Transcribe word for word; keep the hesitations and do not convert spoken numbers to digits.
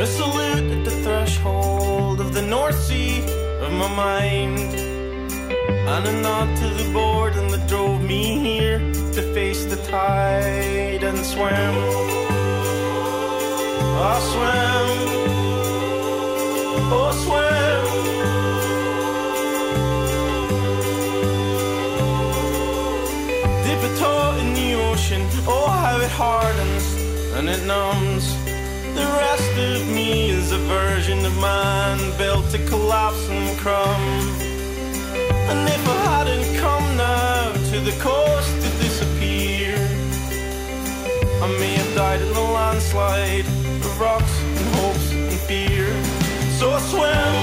Resolute at the threshold of the North Sea of my mind, and a nod to the boredom that drove me here to face the tide and swim. I swim, oh swim. Dip a toe in the ocean, oh how it hardens and it numbs. The rest of me is a version of man built to collapse and crumb. And if I hadn't come now to the coast to disappear, I may have died in a landslide of rocks and hopes and fear. So I swim,